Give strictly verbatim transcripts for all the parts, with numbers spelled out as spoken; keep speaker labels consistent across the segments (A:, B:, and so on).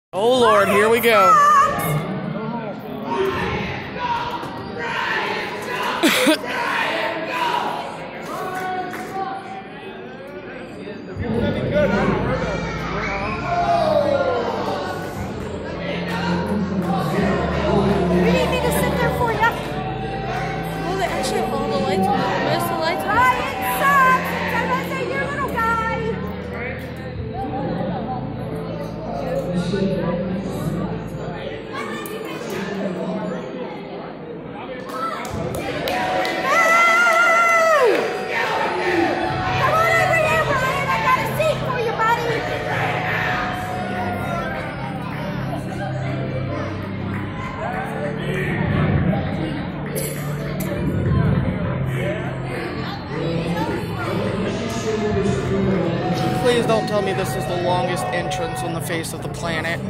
A: Oh Lord, here we go.
B: You need me to sit there for you?
C: Well, they actually have all the lights on. Most of the lights on.
B: Hi, it sucks. Sometimes I your little guy.
A: Please don't tell me this is the longest entrance on the face of the planet.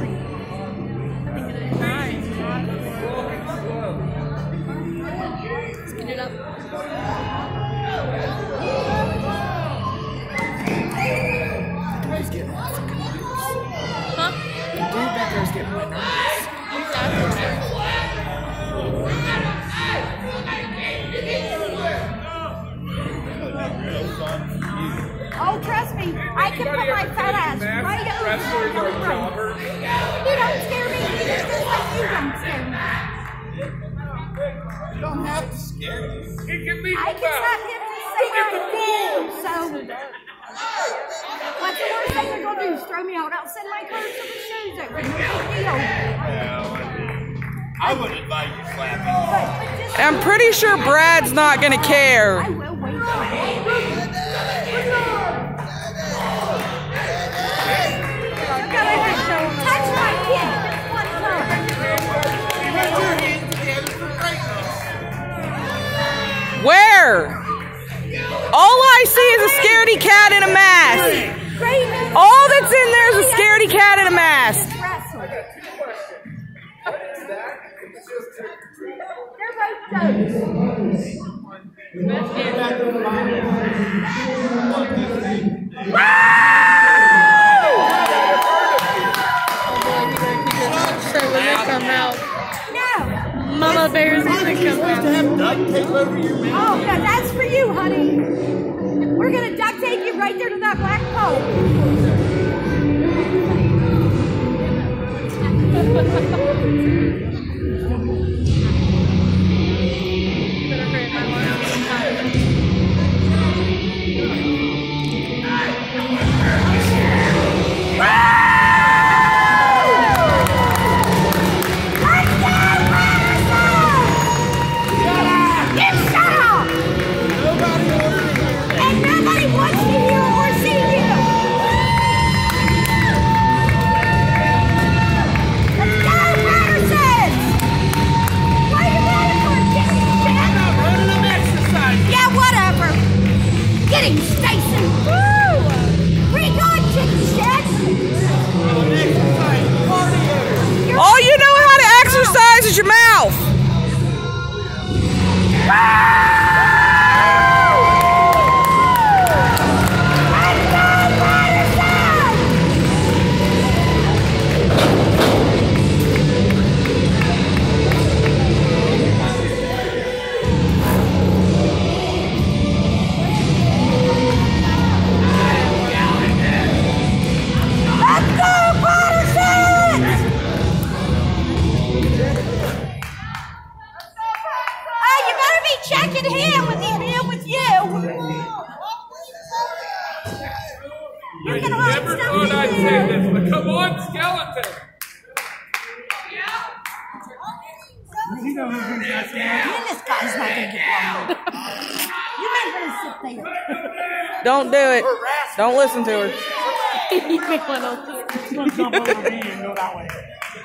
C: Speed it up.
A: He's getting fucking nervous.
C: Huh?
A: The dude back there is getting my nervous.
B: Oh, trust me, I can put my fat ass right over there. You don't scare me, just like you don't scare me.
D: You don't have to scare you. It can be
B: I can have him to say my name, so what's the worst thing they're gonna do is throw me out? I'll send my clothes to the shoes over. No big deal.
D: I would invite you slapping.
B: But, but just
A: I'm pretty sure Brad's not gonna care.
B: I will wait for it. Touch my kid just one time.
D: Put your hands together for greatness.
A: Where? All I see is a scaredy cat in a mask.
B: Greatness.
A: All that's in there is a scaredy cat in a mask.
B: Wrestle. They're both jokes.
C: So when they come out,
B: No.
C: Mama Bear's gonna come out.
D: Have duct tape over your mouth.
B: Oh, no, that's for you, honey. We're going to duct tape you right there to that black pole.
C: Better hurry, my mom's tired.
B: Getting Stacy! Woo! Recon chicken shed!
A: All you know how to exercise is your mouth.
B: Checking him with him here with you. You're gonna hide
E: Never
B: stuff
E: thought I'd
B: in
E: say
B: there.
E: this, but come on, skeleton!
D: You know who's in that
B: And this guy's not gonna get long. You may want to sit there.
A: Don't do it. Don't listen to her.
C: You may want to.
D: jump over me and go that way.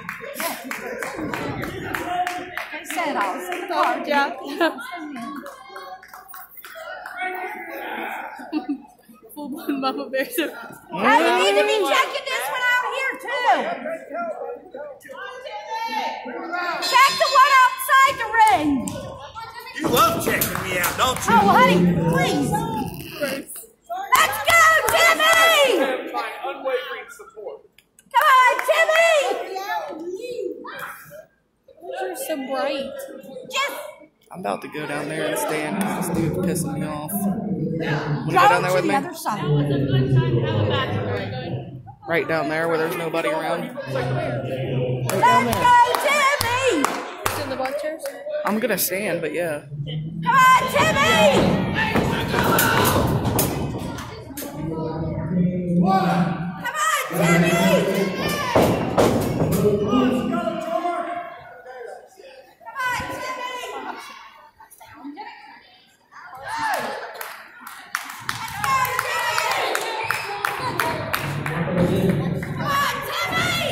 B: They said I was in the car.
C: Oh, Jack. Full blown Mama Bear.
B: Now you need to be checking this one out here too. Check the one outside the ring.
D: You love checking me out, don't you?
B: Oh, honey, please. Let's go, Timmy!
E: My unwavering support.
B: Come on, Timmy!
C: bright.
B: Just
A: I'm about to go down there and stand because this dude's pissing me off. Wanna
B: go
A: go down there
B: to
A: with
B: the
A: me?
B: other side.
A: Right down there where there's nobody around. Right down
B: Let's
A: there.
B: go, Timmy!
C: It's in the black chairs.
A: I'm gonna stand, but yeah.
B: Come on, Timmy! Come on, Timmy! Come on, Timmy! Come on, Timmy!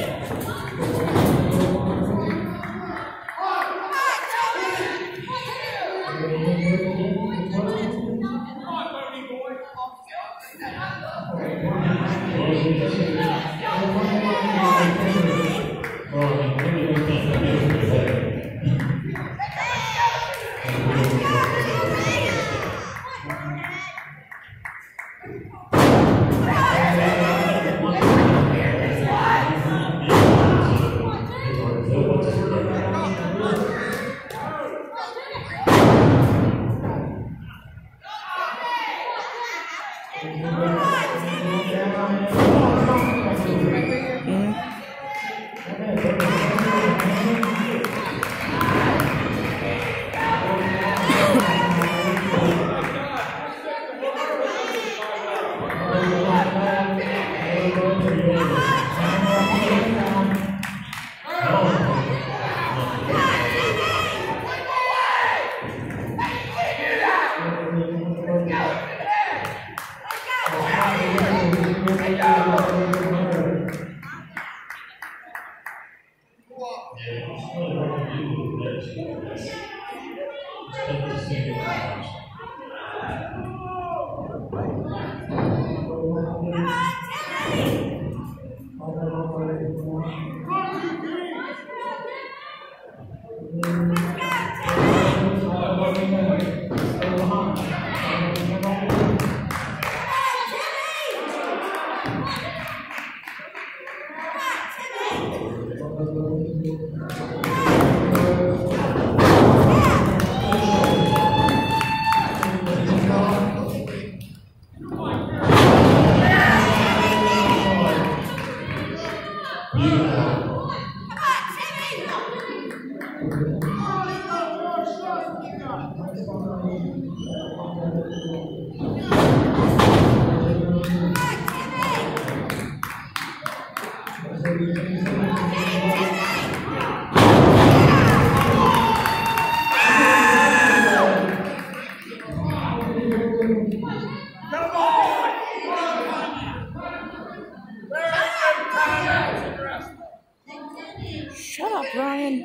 A: Shut up, Ryan.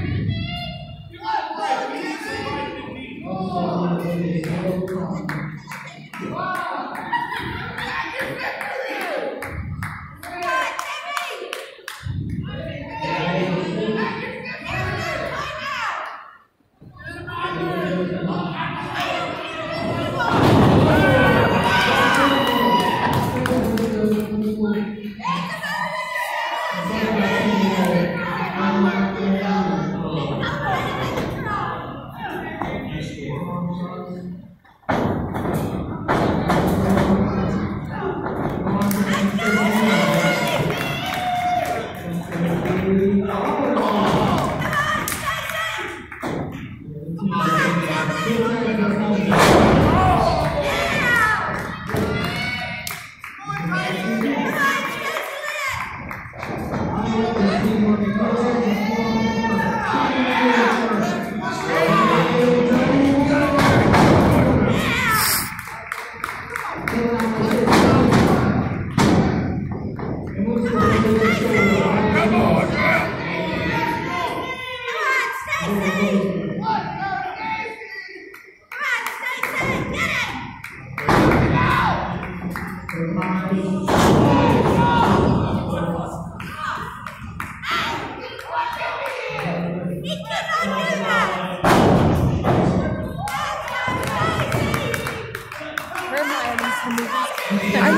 A: I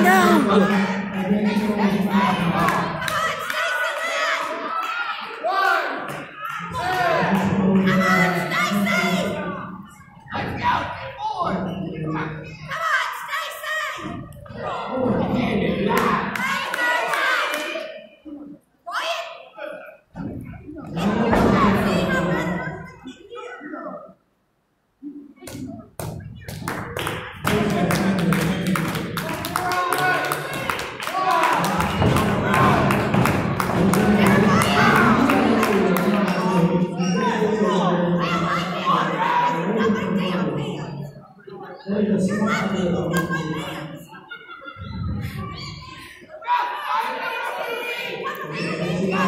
A: know.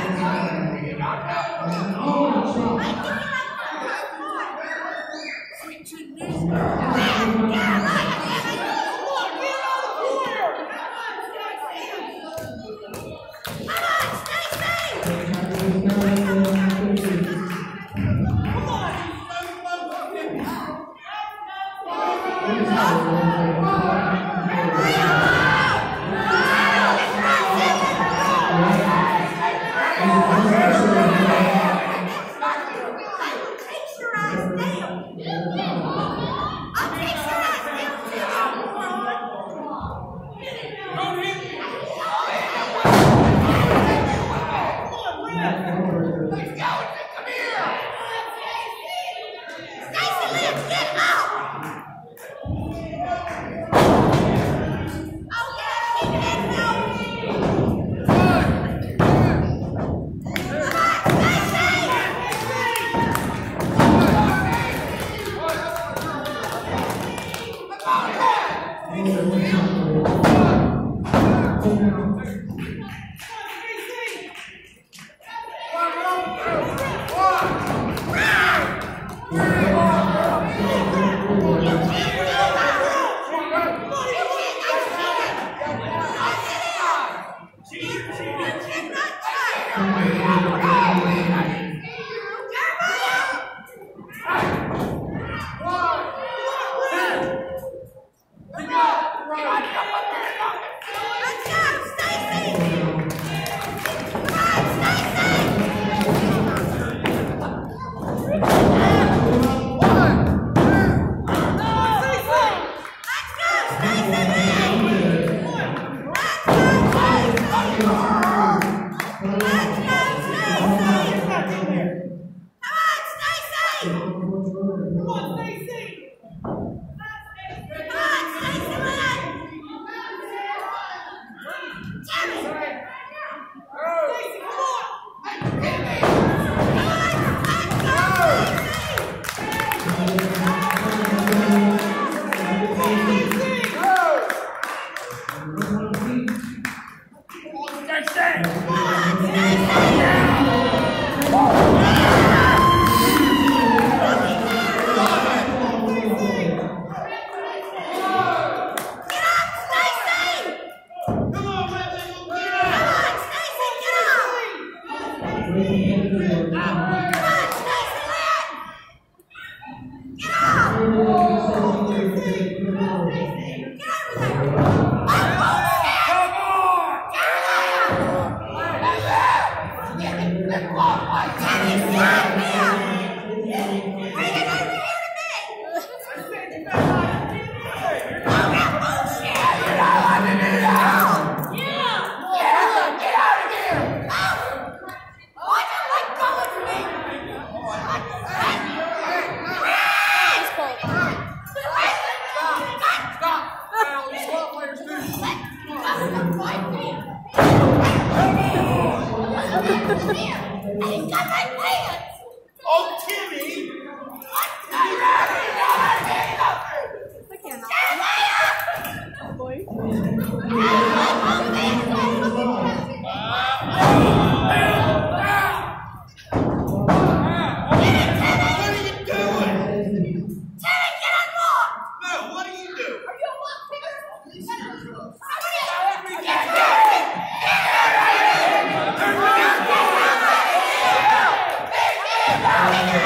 B: Get out of here!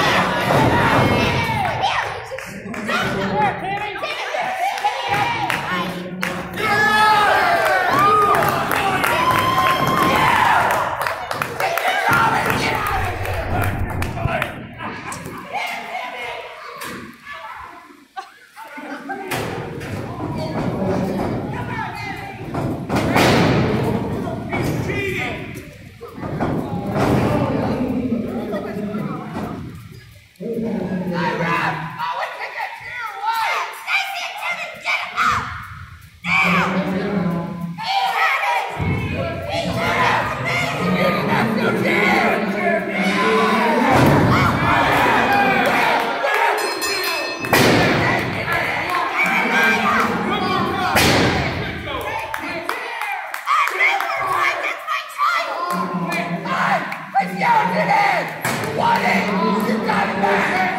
D: your head! One in! You got it back!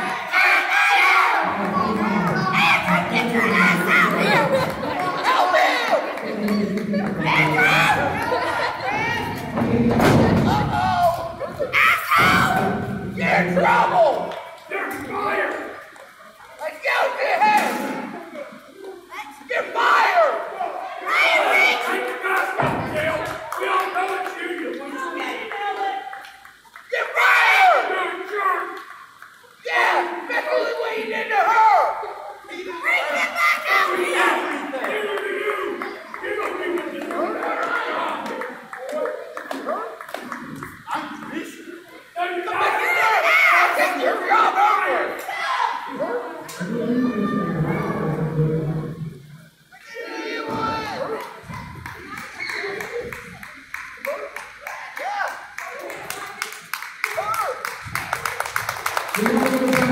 B: Andrew, get your ass out here!
D: Help him! Uh-oh!
B: Asshole!
D: You're in trouble!
E: You're fired!
D: Let's go to your head! You're fired!
E: Take your mask off, Dale! We all know it's you, you loser!
D: You're fired!
E: You jerk!
D: Yeah! Especially what you did to her!
B: Bring him back out here!
E: Neither do you! You don't even deserve that! Now you got it!
D: I'll take your job over!
F: Yeah.